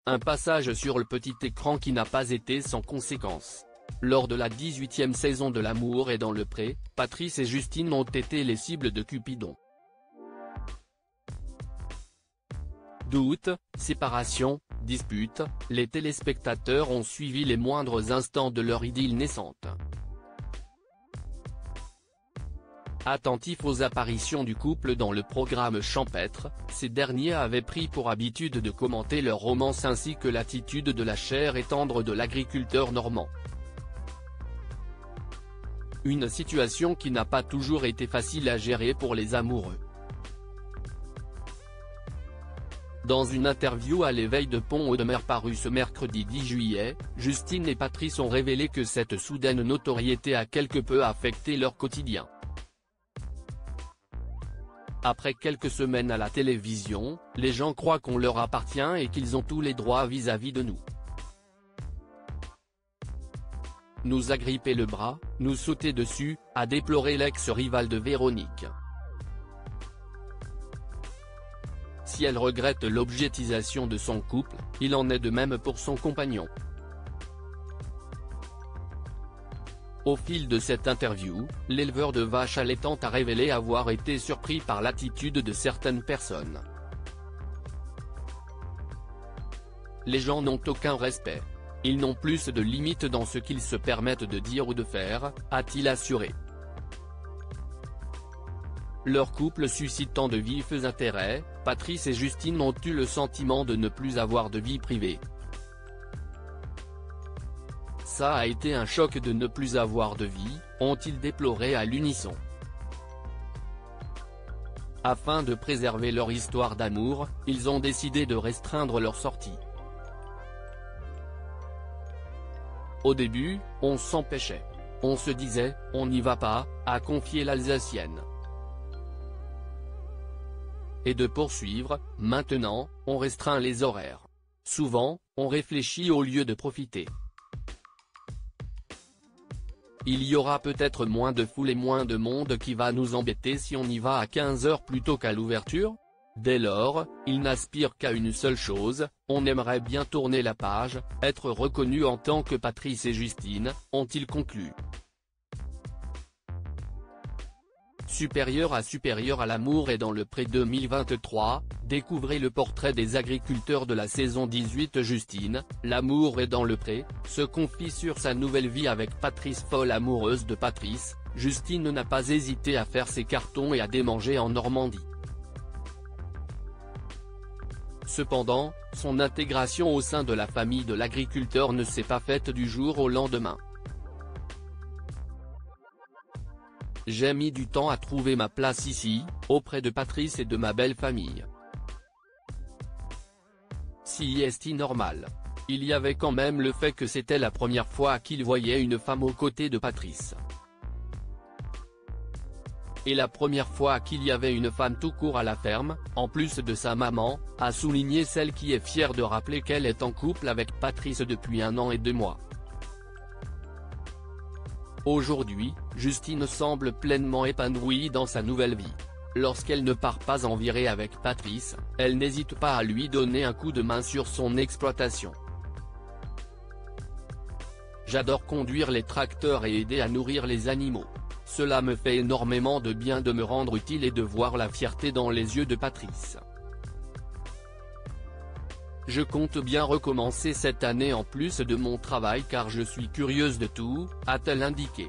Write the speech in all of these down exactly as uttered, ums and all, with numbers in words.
Un passage sur le petit écran qui n'a pas été sans conséquence. Lors de la dix-huitième saison de L'amour est dans le pré, Patrice et Justine ont été les cibles de Cupidon. Doutes, séparations, disputes, les téléspectateurs ont suivi les moindres instants de leur idylle naissante. Attentifs aux apparitions du couple dans le programme champêtre, ces derniers avaient pris pour habitude de commenter leur romance ainsi que l'attitude de la chère et tendre de l'agriculteur normand. Une situation qui n'a pas toujours été facile à gérer pour les amoureux. Dans une interview à l'éveil de Pont-Audemer parue ce mercredi dix juillet, Justine et Patrice ont révélé que cette soudaine notoriété a quelque peu affecté leur quotidien. Après quelques semaines à la télévision, les gens croient qu'on leur appartient et qu'ils ont tous les droits vis-à-vis de nous. Nous agripper le bras, nous sauter dessus, a déploré l'ex-rival de Véronique. Si elle regrette l'objectisation de son couple, il en est de même pour son compagnon. Au fil de cette interview, l'éleveur de vaches allaitantes a révélé avoir été surpris par l'attitude de certaines personnes. Les gens n'ont aucun respect. Ils n'ont plus de limites dans ce qu'ils se permettent de dire ou de faire, a-t-il assuré. Leur couple suscitant de vifs intérêts, Patrice et Justine ont eu le sentiment de ne plus avoir de vie privée. Ça a été un choc de ne plus avoir de vie, ont-ils déploré à l'unisson. Afin de préserver leur histoire d'amour, ils ont décidé de restreindre leurs sorties. Au début, on s'empêchait. On se disait, on n'y va pas, a confié l'Alsacienne. Et de poursuivre, maintenant, on restreint les horaires. Souvent, on réfléchit au lieu de profiter. Il y aura peut-être moins de foule et moins de monde qui va nous embêter si on y va à quinze heures plutôt qu'à l'ouverture. Dès lors, ils n'aspirent qu'à une seule chose, on aimerait bien tourner la page, être reconnus en tant que Patrice et Justine, ont-ils conclu. Supérieur à supérieur à l'amour est dans le pré deux mille vingt-trois, découvrez le portrait des agriculteurs de la saison dix-huit. Justine, L'amour est dans le pré, se confie sur sa nouvelle vie avec Patrice. Folle amoureuse de Patrice, Justine n'a pas hésité à faire ses cartons et à démanger en Normandie. Cependant, son intégration au sein de la famille de l'agriculteur ne s'est pas faite du jour au lendemain. J'ai mis du temps à trouver ma place ici, auprès de Patrice et de ma belle famille. Si est normal. Il y avait quand même le fait que c'était la première fois qu'il voyait une femme aux côtés de Patrice. Et la première fois qu'il y avait une femme tout court à la ferme, en plus de sa maman, a souligné celle qui est fière de rappeler qu'elle est en couple avec Patrice depuis un an et deux mois. Aujourd'hui, Justine semble pleinement épanouie dans sa nouvelle vie. Lorsqu'elle ne part pas en virée avec Patrice, elle n'hésite pas à lui donner un coup de main sur son exploitation. J'adore conduire les tracteurs et aider à nourrir les animaux. Cela me fait énormément de bien de me rendre utile et de voir la fierté dans les yeux de Patrice. Je compte bien recommencer cette année en plus de mon travail car je suis curieuse de tout, a-t-elle indiqué.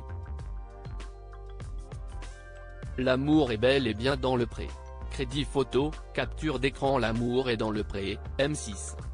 L'amour est bel et bien dans le pré. Crédit photo, capture d'écran. L'amour est dans le pré, M six.